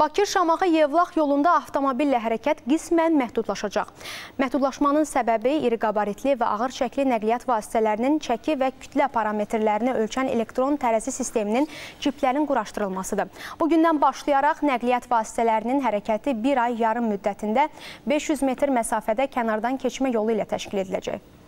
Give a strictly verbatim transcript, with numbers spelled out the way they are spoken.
Bakı-Şamaxı-Yevlax yolunda avtomobillə hərəkət qismən məhdudlaşacaq. Məhdudlaşmanın səbəbi iri qabaritli və ağır çəkli nəqliyyat vasitələrinin çəki və kütlə parametrlərini ölçən elektron tərəzi sisteminin çiplərin quraşdırılmasıdır. Bugündən başlayaraq nəqliyyat vasitələrinin hərəkəti bir ay yarım müddətində beş yüz metr məsafədə kənardan keçmə yolu ilə təşkil ediləcək.